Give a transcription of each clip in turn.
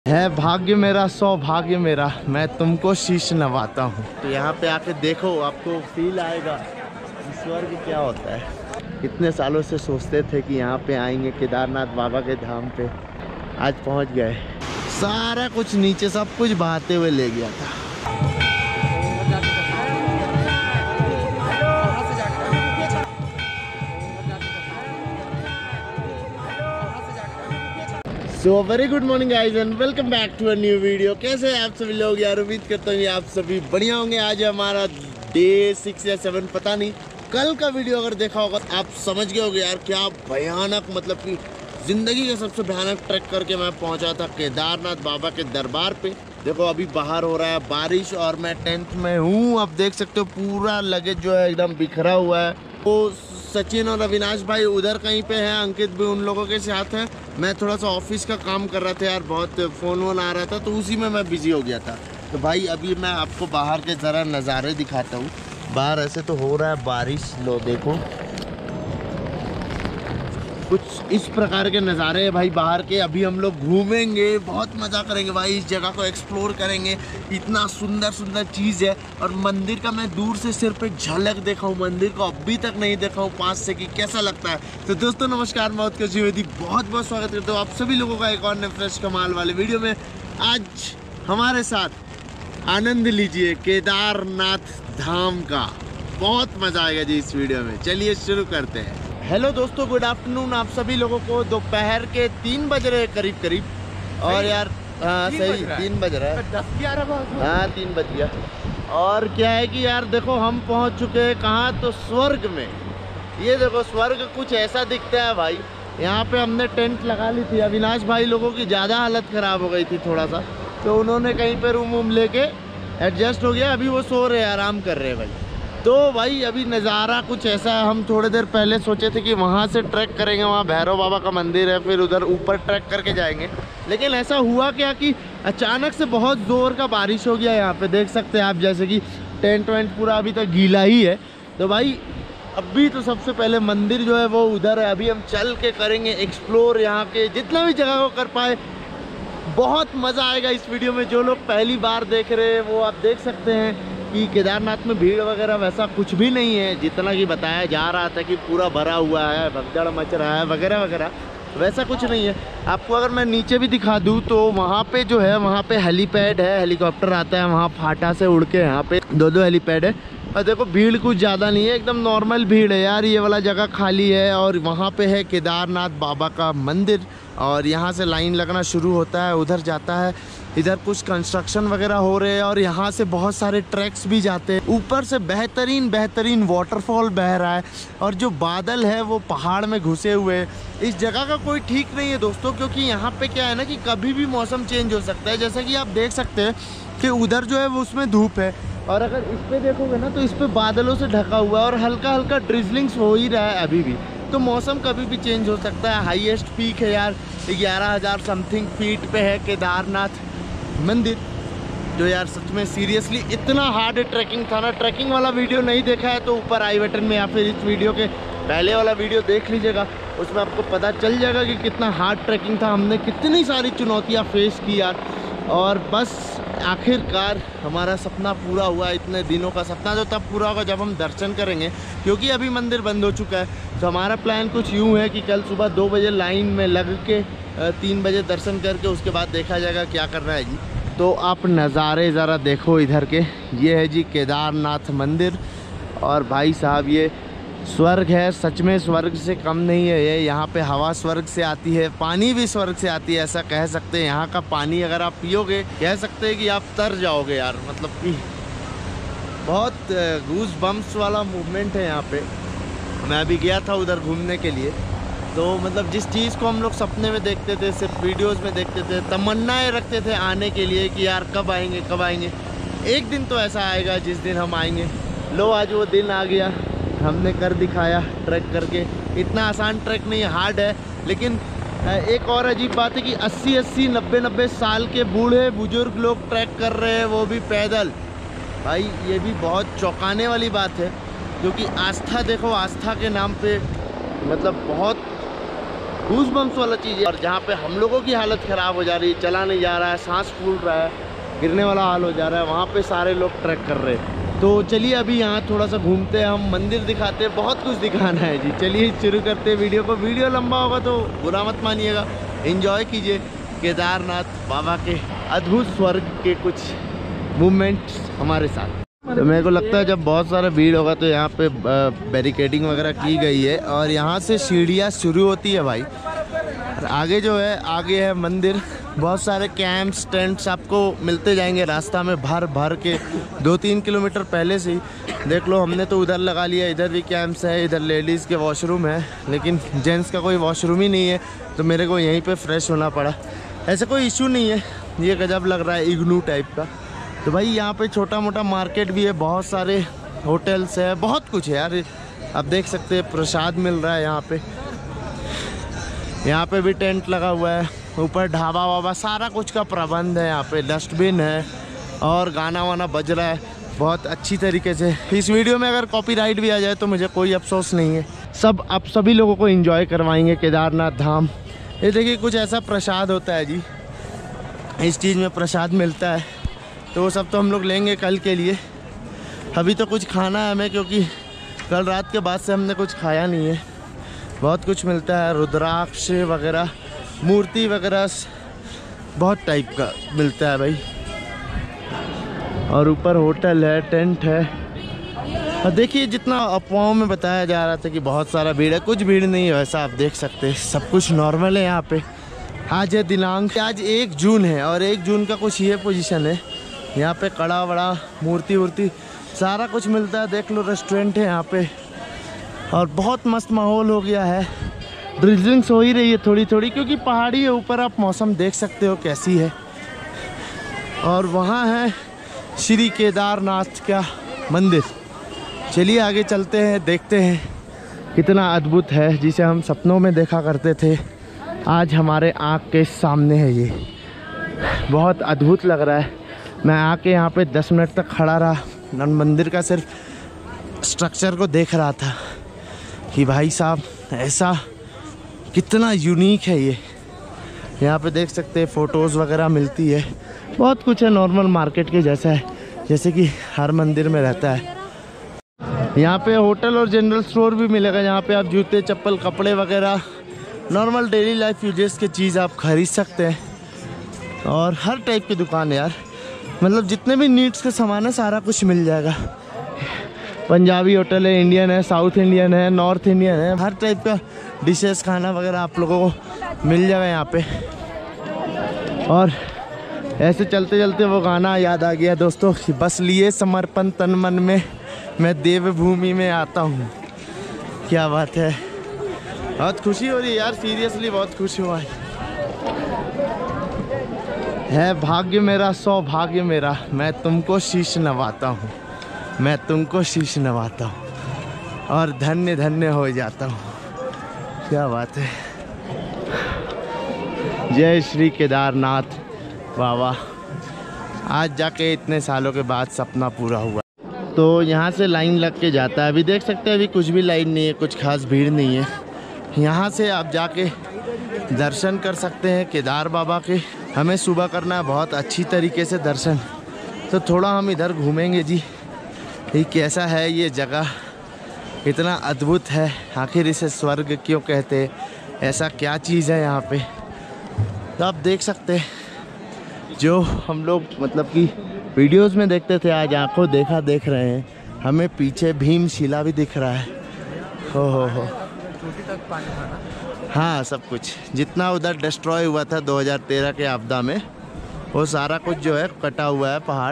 है भाग्य मेरा सौभाग्य मेरा, मैं तुमको शीश नवाता हूँ। तो यहाँ पे आके देखो, आपको फील आएगा स्वर्ग क्या होता है। इतने सालों से सोचते थे कि यहाँ पे आएंगे केदारनाथ बाबा के धाम पे, आज पहुँच गए। सारा कुछ नीचे सब कुछ बहाते हुए ले गया था। So very good morning guys and welcome back to a new video. कैसे हैं आप सभी लोग यार, उम्मीद करता हूँ आप सभी बढ़िया होंगे। आज हमारा डे 6 या 7 पता नहीं। कल का वीडियो अगर देखा होगा तो आप समझ गए होंगे यार क्या भयानक, मतलब कि जिंदगी का सबसे भयानक ट्रैक करके मैं पहुंचा था केदारनाथ बाबा के दरबार पे। देखो अभी बाहर हो रहा है बारिश और मैं टेंट में हूँ। आप देख सकते हो पूरा लगेज जो है एकदम बिखरा हुआ है। वो सचिन और अविनाश भाई उधर कहीं पे है, अंकित भी उन लोगों के साथ है। मैं थोड़ा सा ऑफिस का काम कर रहा था यार, बहुत फ़ोन वोन आ रहा था तो उसी में मैं बिजी हो गया था। तो भाई अभी मैं आपको बाहर के ज़रा नज़ारे दिखाता हूँ। बाहर ऐसे तो हो रहा है बारिश, लो देखो कुछ इस प्रकार के नज़ारे हैं भाई बाहर के। अभी हम लोग घूमेंगे, बहुत मज़ा करेंगे भाई, इस जगह को एक्सप्लोर करेंगे। इतना सुंदर सुंदर चीज़ है और मंदिर का मैं दूर से सिर्फ एक झलक देखा हूँ, मंदिर को अभी तक नहीं देखा हूँ पास से कि कैसा लगता है। तो दोस्तों नमस्कार, मैं उत्कर्ष द्विवेदी बहुत बहुत स्वागत करता हूँ आप सभी लोगों का एक और नए फ्रेश कमाल वाले वीडियो में। आज हमारे साथ आनंद लीजिए केदारनाथ धाम का, बहुत मज़ा आएगा जी इस वीडियो में। चलिए शुरू करते हैं। हेलो दोस्तों, गुड आफ्टरनून आप सभी लोगों को। दोपहर के 3 बज रहे करीब और यार सही 3 बज रहा है, 10-11 हाँ 3 बज गया। और क्या है कि यार देखो हम पहुंच चुके हैं कहाँ, तो स्वर्ग में। ये देखो स्वर्ग कुछ ऐसा दिखता है भाई। यहाँ पे हमने टेंट लगा ली थी। अविनाश भाई लोगों की ज़्यादा हालत ख़राब हो गई थी थोड़ा सा, तो उन्होंने कहीं पर रूम वूम लेके एडजस्ट हो गया। अभी वो सो रहे हैं, आराम कर रहे हैं भाई। तो भाई अभी नज़ारा कुछ ऐसा है। हम थोड़ी देर पहले सोचे थे कि वहाँ से ट्रैक करेंगे, वहाँ भैरव बाबा का मंदिर है, फिर उधर ऊपर ट्रैक करके जाएंगे। लेकिन ऐसा हुआ क्या कि अचानक से बहुत ज़ोर का बारिश हो गया। यहाँ पे देख सकते हैं आप, जैसे कि टेंट वेंट पूरा अभी तक गीला ही है। तो भाई अभी तो सबसे पहले मंदिर जो है वो उधर है। अभी हम चल के करेंगे एक्सप्लोर यहाँ के जितना भी जगह को कर पाए। बहुत मज़ा आएगा इस वीडियो में। जो लोग पहली बार देख रहे हैं वो आप देख सकते हैं कि केदारनाथ में भीड़ वगैरह वैसा कुछ भी नहीं है, जितना कि बताया जा रहा था कि पूरा भरा हुआ है, भगदड़ मच रहा है वगैरह वगैरह, वैसा कुछ नहीं है। आपको अगर मैं नीचे भी दिखा दूँ तो वहाँ पे जो है, वहाँ पे हेलीपैड है, हेलीकॉप्टर आता है वहाँ फाटा से उड़ के। यहाँ पे 2 हेलीपैड है और देखो भीड़ कुछ ज़्यादा नहीं है, एकदम नॉर्मल भीड़ है यार। ये वाला जगह खाली है और वहाँ पे है केदारनाथ बाबा का मंदिर और यहाँ से लाइन लगना शुरू होता है, उधर जाता है। इधर कुछ कंस्ट्रक्शन वगैरह हो रहे हैं और यहाँ से बहुत सारे ट्रैक्स भी जाते हैं। ऊपर से बेहतरीन वाटरफॉल बह रहा है और जो बादल है वो पहाड़ में घुसे हुए हैं। इस जगह का कोई ठीक नहीं है दोस्तों, क्योंकि यहाँ पे क्या है ना कि कभी भी मौसम चेंज हो सकता है। जैसा कि आप देख सकते हैं कि उधर जो है वो उसमें धूप है और अगर इस पर देखोगे ना तो इस पर बादलों से ढका हुआ है और हल्का हल्का ड्रिजलिंग्स हो ही रहा है अभी भी। तो मौसम कभी भी चेंज हो सकता है। हाईएस्ट पीक है यार 11,000 समथिंग फीट पे है केदारनाथ मंदिर, जो यार सच में सीरियसली इतना हार्ड ट्रैकिंग था ना। ट्रैकिंग वाला वीडियो नहीं देखा है तो ऊपर आई बटन में या फिर इस वीडियो के पहले वाला वीडियो देख लीजिएगा, उसमें आपको पता चल जाएगा कि कितना हार्ड ट्रैकिंग था। हमने कितनी सारी चुनौतियाँ फेस की यार, और बस आखिरकार हमारा सपना पूरा हुआ। इतने दिनों का सपना जो तब पूरा होगा जब हम दर्शन करेंगे, क्योंकि अभी मंदिर बंद हो चुका है। तो हमारा प्लान कुछ यूँ है कि कल सुबह 2 बजे लाइन में लग के 3 बजे दर्शन करके उसके बाद देखा जाएगा क्या करना है जी। तो आप नज़ारे ज़रा देखो इधर के। ये है जी केदारनाथ मंदिर और भाई साहब ये स्वर्ग है, सच में स्वर्ग से कम नहीं है ये। यहाँ पे हवा स्वर्ग से आती है, पानी भी स्वर्ग से आती है, ऐसा कह सकते हैं। यहाँ का पानी अगर आप पियोगे कह सकते हैं कि आप तर जाओगे यार, मतलब कि बहुत गूज बम्प्स वाला मूवमेंट है यहाँ पे। मैं अभी गया था उधर घूमने के लिए, तो मतलब जिस चीज़ को हम लोग सपने में देखते थे, सिर्फ वीडियोस में देखते थे, तमन्नाएं रखते थे आने के लिए कि यार कब आएंगे कब आएंगे। एक दिन तो ऐसा आएगा जिस दिन हम आएंगे। लो आज वो दिन आ गया, हमने कर दिखाया ट्रैक करके। इतना आसान ट्रैक नहीं है, हार्ड है। लेकिन एक और अजीब बात है कि 80-80, 90-90 साल के बूढ़े बुजुर्ग लोग ट्रैक कर रहे हैं, वो भी पैदल। भाई ये भी बहुत चौंकाने वाली बात है, क्योंकि आस्था देखो, आस्था के नाम पे मतलब बहुत गूज बम्स वाला चीज़ है। और जहाँ पे हम लोगों की हालत ख़राब हो जा रही है, चला नहीं जा रहा है, सांस फूल रहा है, गिरने वाला हाल हो जा रहा है, वहाँ पे सारे लोग ट्रैक कर रहे हैं। तो चलिए अभी यहाँ थोड़ा सा घूमते हैं, हम मंदिर दिखाते हैं, बहुत कुछ दिखाना है जी। चलिए शुरू करते हैं वीडियो को। वीडियो लंबा होगा तो बुरा मत मानिएगा, एंजॉय कीजिए केदारनाथ बाबा के अद्भुत स्वर्ग के कुछ मूवमेंट्स हमारे साथ। तो मेरे को लगता है जब बहुत सारा भीड़ होगा तो यहाँ पे बैरिकेडिंग वगैरह की गई है और यहाँ से सीढ़ियाँ शुरू होती है भाई। आगे जो है, आगे है मंदिर, बहुत सारे कैंप्स टेंट्स आपको मिलते जाएंगे रास्ता में भर भर के। 2-3 किलोमीटर पहले से ही देख लो, हमने तो उधर लगा लिया, इधर भी कैंप्स है, इधर लेडीज़ के वॉशरूम है, लेकिन जेंट्स का कोई वॉशरूम ही नहीं है, तो मेरे को यहीं पे फ्रेश होना पड़ा। ऐसा कोई इशू नहीं है, ये गजब लग रहा है इग्नू टाइप का। तो भाई यहाँ पे छोटा मोटा मार्केट भी है, बहुत सारे होटल्स है, बहुत कुछ है यार। आप देख सकते हैं प्रसाद मिल रहा है यहाँ पे। यहाँ पे भी टेंट लगा हुआ है, ऊपर ढाबा वाबा सारा कुछ का प्रबंध है। यहाँ पे डस्टबिन है और गाना वाना बज रहा है बहुत अच्छी तरीके से। इस वीडियो में अगर कॉपीराइट भी आ जाए तो मुझे कोई अफसोस नहीं है, सब आप सभी लोगों को एंजॉय करवाएंगे केदारनाथ धाम। ये देखिए कुछ ऐसा प्रसाद होता है जी, इस चीज़ में प्रसाद मिलता है, तो वो सब तो हम लोग लेंगे कल के लिए। अभी तो कुछ खाना है हमें, क्योंकि कल रात के बाद से हमने कुछ खाया नहीं है। बहुत कुछ मिलता है, रुद्राक्ष वगैरह, मूर्ति वगैरह, बहुत टाइप का मिलता है भाई। और ऊपर होटल है, टेंट है। और देखिए जितना अफवाहों में बताया जा रहा था कि बहुत सारा भीड़ है, कुछ भीड़ नहीं है वैसा, आप देख सकते हैं सब कुछ नॉर्मल है यहाँ पे। आज है दिनांक, आज 1 जून है और 1 जून का कुछ ये पोजीशन है। यहाँ पे कड़ा वड़ा, मूर्ति वूर्ति सारा कुछ मिलता है। देख लो रेस्टोरेंट है यहाँ पे और बहुत मस्त माहौल हो गया है। ड्रिजलिंग्स हो ही रही है थोड़ी थोड़ी, क्योंकि पहाड़ी है ऊपर, आप मौसम देख सकते हो कैसी है। और वहाँ है श्री केदारनाथ का मंदिर। चलिए आगे चलते हैं, देखते हैं कितना अद्भुत है, जिसे हम सपनों में देखा करते थे, आज हमारे आँख के सामने है। ये बहुत अद्भुत लग रहा है। मैं आके यहाँ पे 10 मिनट तक खड़ा रहा, मंदिर का सिर्फ स्ट्रक्चर को देख रहा था कि भाई साहब ऐसा कितना यूनिक है ये। यहाँ पे देख सकते हैं फ़ोटोज़ वगैरह मिलती है, बहुत कुछ है, नॉर्मल मार्केट के जैसा है, जैसे कि हर मंदिर में रहता है। यहाँ पे होटल और जनरल स्टोर भी मिलेगा, जहाँ पे आप जूते चप्पल कपड़े वगैरह नॉर्मल डेली लाइफ यूजेस की चीज़ आप खरीद सकते हैं। और हर टाइप की दुकान है यार, मतलब जितने भी नीड्स का सामान है सारा कुछ मिल जाएगा। पंजाबी होटल है, इंडियन है, साउथ इंडियन है, नॉर्थ इंडियन है, हर टाइप का डिशेस खाना वगैरह आप लोगों को मिल जाएगा यहाँ पे। और ऐसे चलते चलते वो गाना याद आ गया दोस्तों, बस लिए समर्पण तन मन में, मैं देवभूमि में आता हूँ। क्या बात है, बहुत खुशी हो रही है यार, सीरियसली बहुत खुश हुआ है। भाग्य मेरा सौभाग्य मेरा, मैं तुमको शीश नवाता हूँ, मैं तुमको शीश नवाता हूँ और धन्य धन्य हो जाता हूँ। क्या बात है, जय श्री केदारनाथ बाबा। आज जाके इतने सालों के बाद सपना पूरा हुआ। तो यहाँ से लाइन लग के जाता है, अभी देख सकते हैं अभी कुछ भी लाइन नहीं है, कुछ खास भीड़ नहीं है। यहाँ से आप जाके दर्शन कर सकते हैं केदार बाबा के। हमें सुबह करना है बहुत अच्छी तरीके से दर्शन, तो थोड़ा हम इधर घूमेंगे जी, ये कैसा है ये जगह, इतना अद्भुत है, आखिर इसे स्वर्ग क्यों कहते हैं, ऐसा क्या चीज़ है यहाँ पे। तो आप देख सकते हैं जो हम लोग मतलब कि वीडियोस में देखते थे, आज आंखों देखा देख रहे हैं। हमें पीछे भीमशिला भी दिख रहा है। हो चोटी तक पानी था ना? हाँ, सब कुछ जितना उधर डिस्ट्रॉय हुआ था 2013 के आपदा में, वो सारा कुछ जो है कटा हुआ है पहाड़।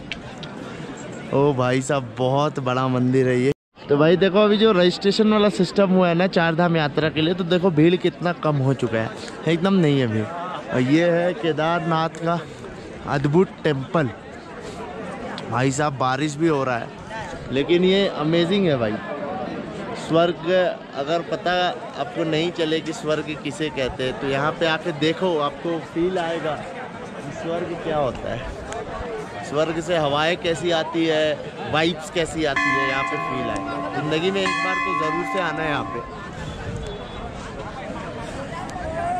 ओ भाई साहब, बहुत बड़ा मंदिर है ये। तो भाई देखो अभी जो रजिस्ट्रेशन वाला सिस्टम हुआ है ना चारधाम यात्रा के लिए, तो देखो भीड़ कितना कम हो चुका है, एकदम नहीं है भीड़। और ये है केदारनाथ का अद्भुत टेम्पल। भाई साहब बारिश भी हो रहा है, लेकिन ये अमेजिंग है भाई। स्वर्ग अगर पता आपको नहीं चले कि स्वर्ग किसे कहते हैं, तो यहाँ पे आके देखो, आपको फील आएगा कि स्वर्ग क्या होता है। स्वर्ग से हवाएं कैसी आती है, वाइब्स कैसी आती है, यहाँ पे फील आएगा। ज़िंदगी में एक बार तो ज़रूर से आना है यहाँ पे।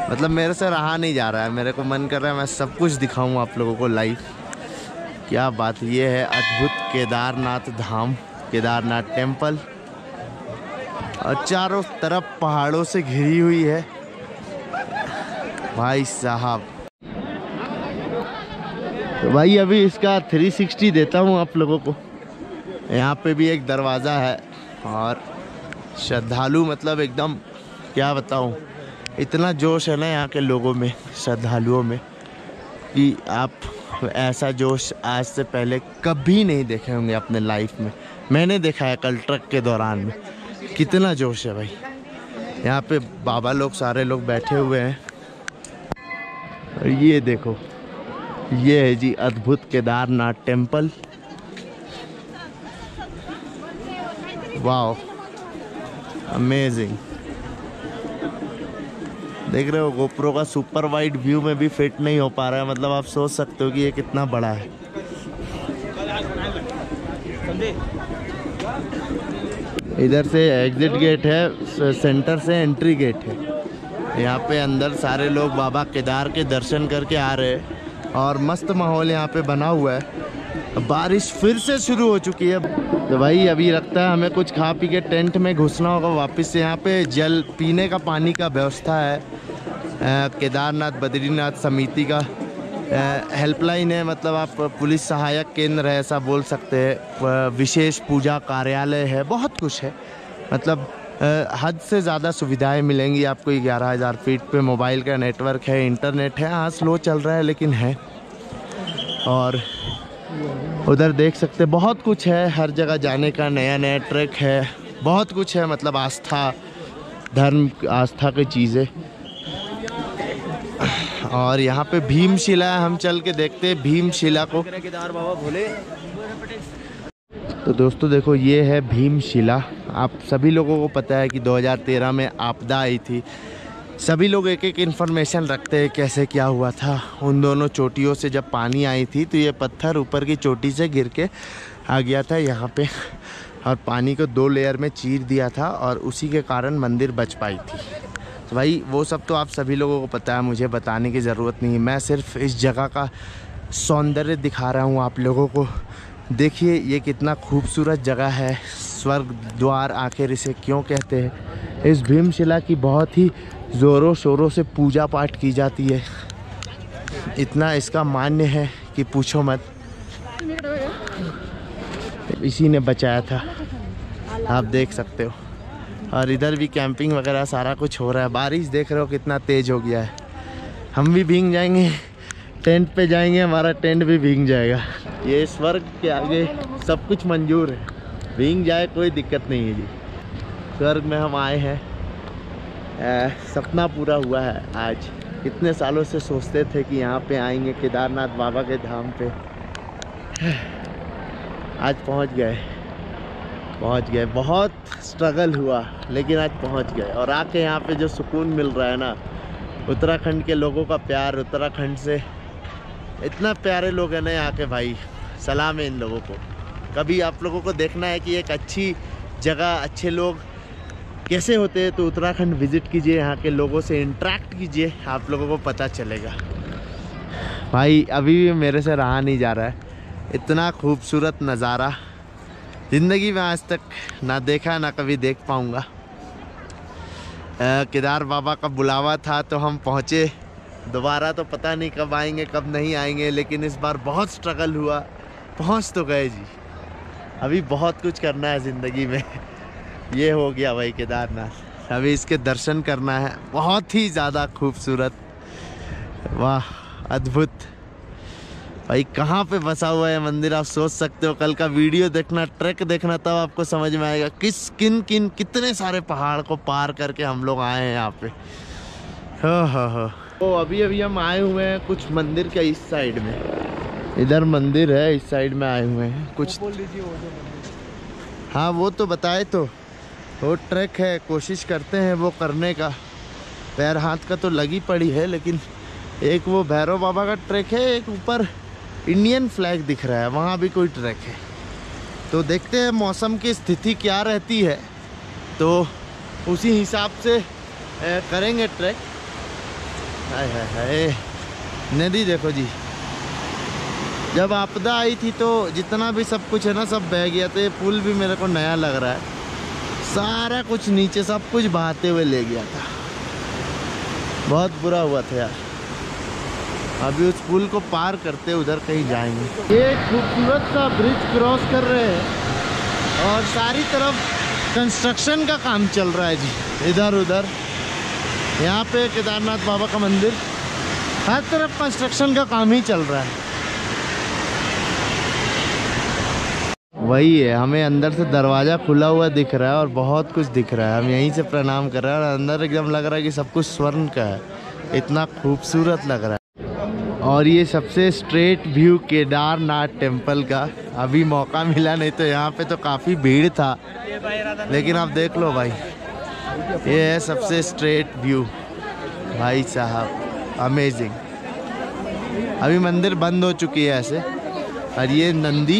मतलब मेरे से रहा नहीं जा रहा है, मेरे को मन कर रहा है मैं सब कुछ दिखाऊं आप लोगों को लाइव। क्या बात, ये है अद्भुत केदारनाथ धाम, केदारनाथ टेम्पल, और चारों तरफ पहाड़ों से घिरी हुई है भाई साहब। तो भाई अभी इसका 360 देता हूँ आप लोगों को। यहाँ पे भी एक दरवाज़ा है और श्रद्धालु मतलब एकदम क्या बताऊँ, इतना जोश है ना यहाँ के लोगों में, श्रद्धालुओं में, कि आप ऐसा जोश आज से पहले कभी नहीं देखे होंगे अपने लाइफ में। मैंने देखा है कल ट्रक के दौरान में, कितना जोश है भाई। यहाँ पे बाबा लोग सारे लोग बैठे हुए हैं। और ये देखो, ये है जी अद्भुत केदारनाथ टेम्पल। Wow, amazing. देख रहे हो गोप्रो का सुपर वाइड व्यू में भी फिट नहीं हो पा रहा है, मतलब आप सोच सकते हो कि ये कितना बड़ा है। इधर से एग्जिट गेट है, सेंटर से एंट्री गेट है। यहाँ पे अंदर सारे लोग बाबा केदार के दर्शन करके आ रहे हैं और मस्त माहौल यहाँ पे बना हुआ है। बारिश फिर से शुरू हो चुकी है तो भाई अभी लगता है हमें कुछ खा पी के टेंट में घुसना होगा वापस से। यहाँ पे जल पीने का पानी का व्यवस्था है। केदारनाथ बद्रीनाथ समिति का हेल्पलाइन है, मतलब आप पुलिस सहायक केंद्र है ऐसा बोल सकते हैं। विशेष पूजा कार्यालय है, बहुत कुछ है, मतलब हद से ज़्यादा सुविधाएं मिलेंगी आपको। 11,000 फीट पे मोबाइल का नेटवर्क है, इंटरनेट है, हाँ स्लो चल रहा है लेकिन है। और उधर देख सकते बहुत कुछ है, हर जगह जाने का नया नया ट्रैक है, बहुत कुछ है, मतलब आस्था, धर्म आस्था की चीज़ें। और यहाँ पे भीमशिला है, हम चल के देखते हैं भीमशिला को। केदार बाबा भोले। तो दोस्तों देखो, ये है भीमशिला। आप सभी लोगों को पता है कि 2013 में आपदा आई थी। सभी लोग एक एक इन्फॉर्मेशन रखते हैं कैसे क्या हुआ था। उन दोनों चोटियों से जब पानी आई थी तो ये पत्थर ऊपर की चोटी से गिर के आ गया था यहाँ पे, और पानी को 2 लेयर में चीर दिया था और उसी के कारण मंदिर बच पाई थी। तो भाई वो सब तो आप सभी लोगों को पता है, मुझे बताने की ज़रूरत नहीं है। मैं सिर्फ इस जगह का सौंदर्य दिखा रहा हूँ आप लोगों को। देखिए ये कितना खूबसूरत जगह है, स्वर्ग द्वार आखिर इसे क्यों कहते हैं। इस भीमशिला की बहुत ही ज़ोरों शोरों से पूजा पाठ की जाती है, इतना इसका मान्य है कि पूछो मत। इसी ने बचाया था, आप देख सकते हो। और इधर भी कैंपिंग वगैरह सारा कुछ हो रहा है। बारिश देख रहे हो कितना तेज़ हो गया है, हम भी भीग जाएंगे। टेंट पे जाएंगे, हमारा टेंट भी भीग जाएगा। ये स्वर्ग के आगे सब कुछ मंजूर है, भीग जाए कोई दिक्कत नहीं है जी। स्वर्ग में हम आए हैं, सपना पूरा हुआ है आज। कितने सालों से सोचते थे कि यहाँ पे आएंगे केदारनाथ बाबा के धाम पे, आज पहुँच गए। बहुत स्ट्रगल हुआ लेकिन आज पहुँच गए। और आके यहाँ पे जो सुकून मिल रहा है ना, उत्तराखंड के लोगों का प्यार, उत्तराखंड से इतना प्यारे लोग हैं ना यहाँ के, भाई सलाम है इन लोगों को। कभी आप लोगों को देखना है कि एक अच्छी जगह, अच्छे लोग कैसे होते हैं तो उत्तराखंड विज़िट कीजिए, यहाँ के लोगों से इंटरेक्ट कीजिए, आप लोगों को पता चलेगा। भाई अभी भी मेरे से रहा नहीं जा रहा है, इतना खूबसूरत नज़ारा ज़िंदगी में आज तक ना देखा ना कभी देख पाऊँगा। केदार बाबा का बुलावा था तो हम पहुँचे, दोबारा तो पता नहीं कब आएंगे कब नहीं आएंगे, लेकिन इस बार बहुत स्ट्रगल हुआ, पहुँच तो गए जी। अभी बहुत कुछ करना है ज़िंदगी में। ये हो गया भाई केदारनाथ, अभी इसके दर्शन करना है। बहुत ही ज़्यादा खूबसूरत, वाह अद्भुत। भाई कहाँ पे बसा हुआ है मंदिर, आप सोच सकते हो। कल का वीडियो देखना, ट्रैक देखना, तब आपको समझ में आएगा कितने सारे पहाड़ को पार करके हम लोग आए हैं यहाँ पे। हो। तो अभी हम आए हुए हैं कुछ मंदिर के इस साइड में, इधर मंदिर है, इस साइड में आए हुए हैं कुछ। हाँ वो तो बताए, तो वो ट्रैक है, कोशिश करते हैं वो करने का। पैर हाथ का तो लगी पड़ी है, लेकिन एक वो भैरव बाबा का ट्रैक है, एक ऊपर इंडियन फ्लैग दिख रहा है, वहाँ भी कोई ट्रैक है। तो देखते हैं मौसम की स्थिति क्या रहती है, तो उसी हिसाब से करेंगे ट्रैक। हाय हाय हाय, नदी देखो जी। जब आपदा आई थी तो जितना भी सब कुछ है ना सब बह गया, तो ये पुल भी मेरे को नया लग रहा है। सारा कुछ नीचे सब कुछ बहाते हुए ले गया था, बहुत बुरा हुआ था यार। अभी उस पुल को पार करते उधर कहीं जाएंगे। ये खूबसूरत सा ब्रिज क्रॉस कर रहे हैं और सारी तरफ कंस्ट्रक्शन का काम चल रहा है जी। इधर उधर यहाँ पे केदारनाथ बाबा का मंदिर, हर तरफ कंस्ट्रक्शन का काम ही चल रहा है। वही है, हमें अंदर से दरवाज़ा खुला हुआ दिख रहा है और बहुत कुछ दिख रहा है। हम यहीं से प्रणाम कर रहे हैं और अंदर एकदम लग रहा है कि सब कुछ स्वर्ण का है, इतना खूबसूरत लग रहा है। और ये सबसे स्ट्रेट व्यू केदारनाथ टेम्पल का। अभी मौका मिला, नहीं तो यहाँ पे तो काफ़ी भीड़ था, लेकिन आप देख लो भाई, ये है सबसे स्ट्रेट व्यू भाई साहब, अमेजिंग। अभी मंदिर बंद हो चुकी है ऐसे, और ये नंदी।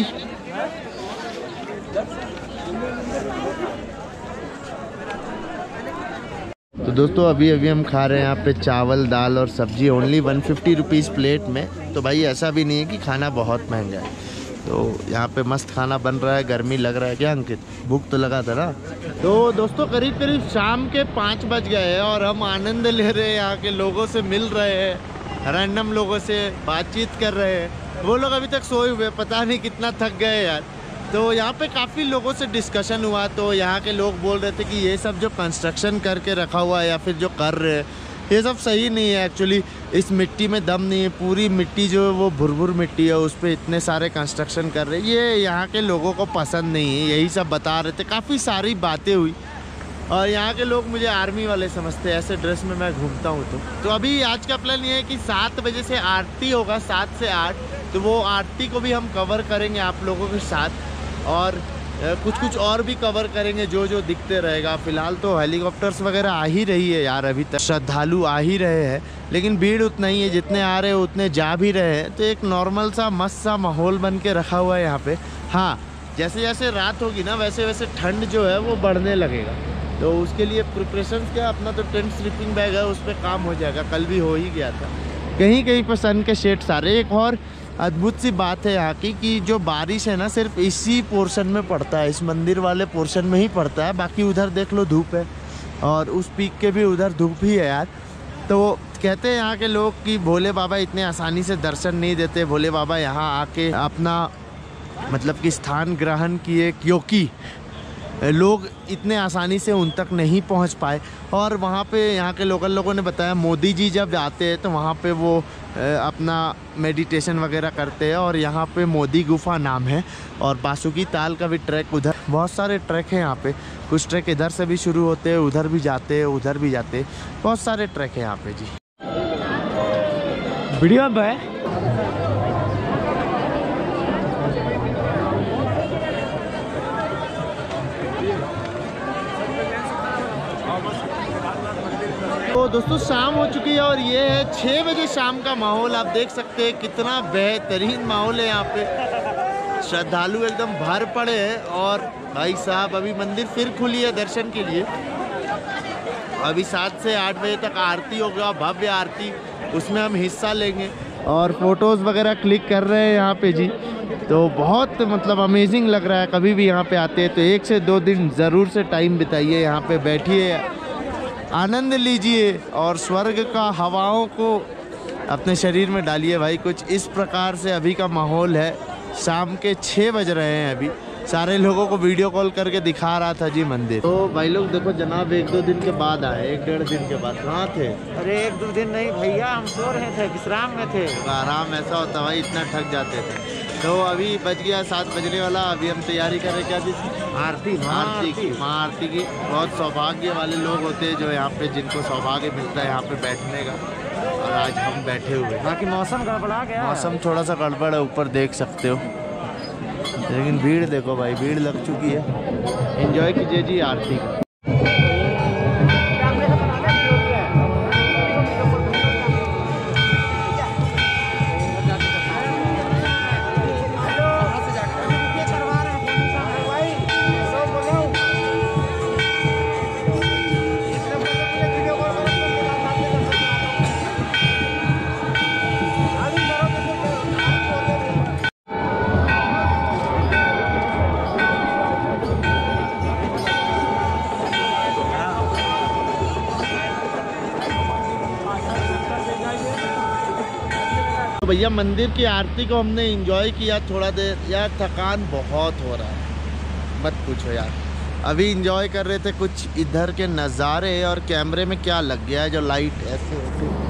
तो दोस्तों अभी हम खा रहे हैं यहाँ पे चावल दाल और सब्जी, ओनली 150 रुपीज़ प्लेट में। तो भाई ऐसा भी नहीं है कि खाना बहुत महंगा है, तो यहाँ पे मस्त खाना बन रहा है। गर्मी लग रहा है क्या अंकित? भूख तो लगा था ना। तो दोस्तों करीब शाम के 5 बज गए हैं और हम आनंद ले रहे हैं, यहाँ के लोगों से मिल रहे हैं, रैंडम लोगों से बातचीत कर रहे हैं। वो लोग अभी तक सोए हुए, पता नहीं कितना थक गए यार। तो यहाँ पे काफ़ी लोगों से डिस्कशन हुआ, तो यहाँ के लोग बोल रहे थे कि ये सब जो कंस्ट्रक्शन करके रखा हुआ है या फिर जो कर रहे हैं, ये सब सही नहीं है। एक्चुअली इस मिट्टी में दम नहीं है, पूरी मिट्टी जो है वो भुरभुर मिट्टी है, उस पर इतने सारे कंस्ट्रक्शन कर रहे हैं, ये यहाँ के लोगों को पसंद नहीं है। यही सब बता रहे थे, काफ़ी सारी बातें हुई। और यहाँ के लोग मुझे आर्मी वाले समझते हैं, ऐसे ड्रेस में मैं घूमता हूँ। तो अभी आज का प्लान ये है कि 7 बजे से आरती होगा, 7 से 8, तो वो आरती को भी हम कवर करेंगे आप लोगों के साथ, और कुछ और भी कवर करेंगे जो दिखते रहेगा। फिलहाल तो हेलीकॉप्टर्स वगैरह आ ही रही है यार, अभी तक श्रद्धालु आ ही रहे हैं, लेकिन भीड़ उतना ही है, जितने आ रहे हैं उतने जा भी रहे हैं। तो एक नॉर्मल सा मस्त सा माहौल बन के रखा हुआ है यहाँ पे। हाँ, जैसे जैसे रात होगी ना वैसे वैसे ठंड जो है वो बढ़ने लगेगा, तो उसके लिए प्रिपरेशंस क्या, अपना तो टेंट स्लीपिंग बैग है, उस पर काम हो जाएगा। कल भी हो ही गया था। कहीं कहीं पर सन के शेड सारे। एक और अद्भुत सी बात है यहाँ की कि जो बारिश है ना सिर्फ इसी पोर्शन में पड़ता है, इस मंदिर वाले पोर्शन में ही पड़ता है। बाकी उधर देख लो धूप है, और उस पीक के भी उधर धूप ही है यार। तो कहते हैं यहाँ के लोग कि भोले बाबा इतने आसानी से दर्शन नहीं देते। भोले बाबा यहाँ आके अपना मतलब कि स्थान ग्रहण किए, क्योंकि लोग इतने आसानी से उन तक नहीं पहुंच पाए। और वहाँ पे यहाँ के लोकल लोगों ने बताया मोदी जी जब आते हैं तो वहाँ पे वो अपना मेडिटेशन वगैरह करते हैं। और यहाँ पे मोदी गुफा नाम है, और बासुकी ताल का भी ट्रैक, उधर बहुत सारे ट्रैक हैं यहाँ पे। कुछ ट्रैक इधर से भी शुरू होते हैं, उधर भी जाते हैं, उधर भी जाते हैं, बहुत सारे ट्रैक हैं यहाँ पे जी। वीडियो में तो दोस्तों शाम हो चुकी है और ये है 6 बजे शाम का माहौल। आप देख सकते हैं कितना बेहतरीन माहौल है यहाँ पे। श्रद्धालु एकदम भर पड़े हैं। और भाई साहब अभी मंदिर फिर खुली है दर्शन के लिए। अभी 7 से 8 बजे तक आरती होगा, भव्य आरती, उसमें हम हिस्सा लेंगे और फोटोज़ वगैरह क्लिक कर रहे हैं यहाँ पे जी। तो बहुत मतलब अमेजिंग लग रहा है। कभी भी यहाँ पे आते हैं तो 1 से 2 दिन ज़रूर से टाइम बिताइए, यहाँ पे बैठिए, आनंद लीजिए और स्वर्ग का हवाओं को अपने शरीर में डालिए भाई। कुछ इस प्रकार से अभी का माहौल है। शाम के 6 बज रहे हैं अभी। सारे लोगों को वीडियो कॉल करके दिखा रहा था जी मंदिर। तो भाई लोग देखो जनाब 1-2 दिन के बाद आए, 1-1.5 दिन के बाद। कहाँ थे? अरे 1-2 दिन नहीं भैया, हम सो रहे थे, विश्राम में थे। आराम ऐसा होता भाई, इतना थक जाते थे। तो अभी बज गया 7 बजने वाला। अभी हम तैयारी कर रहे क्या चीज़ की? आरती की। माँ आरती की। बहुत सौभाग्य वाले लोग होते हैं जो यहाँ पे, जिनको सौभाग्य मिलता है यहाँ पे बैठने का। और आज हम बैठे हुए। बाकी मौसम गड़बड़ा गया, मौसम थोड़ा सा गड़बड़ है, ऊपर देख सकते हो, लेकिन भीड़ देखो भाई, भीड़ लग चुकी है। एंजॉय कीजिए जी आरती का। भैया मंदिर की आरती को हमने एंजॉय किया थोड़ा देर। यार थकान बहुत हो रहा है, मत पूछो यार। अभी एंजॉय कर रहे थे कुछ इधर के नज़ारे, और कैमरे में क्या लग गया है जो लाइट ऐसे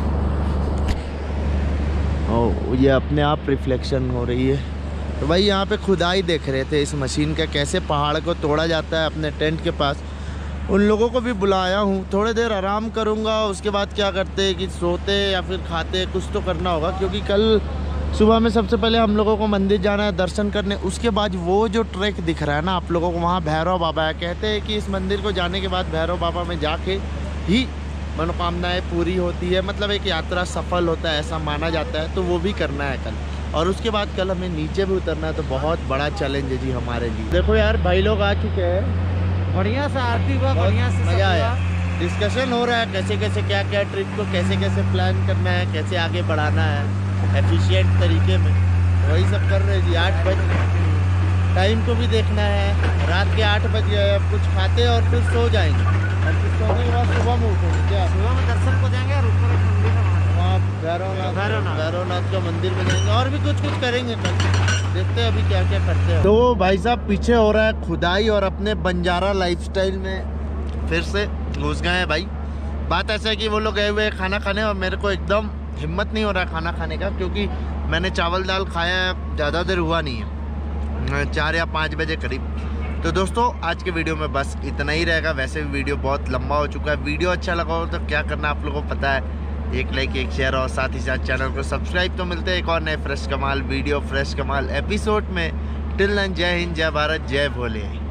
ओ ये अपने आप रिफ्लेक्शन हो रही है। तो भाई यहाँ पे खुदाई देख रहे थे इस मशीन का, कैसे पहाड़ को तोड़ा जाता है अपने टेंट के पास। उन लोगों को भी बुलाया हूँ, थोड़ी देर आराम करूँगा, उसके बाद क्या करते हैं कि सोते या फिर खाते, कुछ तो करना होगा। क्योंकि कल सुबह में सबसे पहले हम लोगों को मंदिर जाना है दर्शन करने, उसके बाद वो जो ट्रैक दिख रहा है ना आप लोगों को, वहाँ भैरव बाबा है। कहते हैं कि इस मंदिर को जाने के बाद भैरव बाबा में जाके ही मनोकामनाएँ पूरी होती है, मतलब एक यात्रा सफल होता है ऐसा माना जाता है। तो वो भी करना है कल, और उसके बाद कल हमें नीचे भी उतरना है। तो बहुत बड़ा चैलेंज है जी हमारे लिए। देखो यार भाई लोग आ चुके हैं, बढ़िया से आरती हुआ, बढ़िया से मज़ा आया। डिस्कशन हो रहा है कैसे कैसे क्या क्या ट्रिप को कैसे कैसे प्लान करना है, कैसे आगे बढ़ाना है एफिशिएंट तरीके में। वही सब कर रहे हैं जी। 8 बजे टाइम को भी देखना है, रात के 8 बज गए। अब कुछ खाते और फिर सो जाएंगे, और फिर सोने के बाद सुबह में उठेंगे। क्या सुबह में दर्शन को जाएंगे और ऊपर एक मंदिर है वहाँ भैरवनाथ का मंदिर में जाएंगे, और भी कुछ कुछ करेंगे कल। देखते हैं अभी क्या क्या करते हैं। तो भाई साहब पीछे हो रहा है खुदाई, और अपने बंजारा लाइफस्टाइल में फिर से घुस गए हैं भाई। बात ऐसा है कि वो लोग गए हुए खाना खाने, और मेरे को एकदम हिम्मत नहीं हो रहा है खाना खाने का, क्योंकि मैंने चावल दाल खाया ज़्यादा देर हुआ नहीं है, 4 या 5 बजे करीब। तो दोस्तों आज के वीडियो में बस इतना ही रहेगा। वैसे भी वीडियो बहुत लंबा हो चुका है। वीडियो अच्छा लगा हो तो क्या करना आप लोगों को पता है, एक लाइक एक शेयर, और साथ ही साथ चैनल को सब्सक्राइब। तो मिलते हैं एक और नए फ्रेश कमाल वीडियो, फ्रेश कमाल एपिसोड में। टिल देन जय हिंद, जय भारत, जय भोले।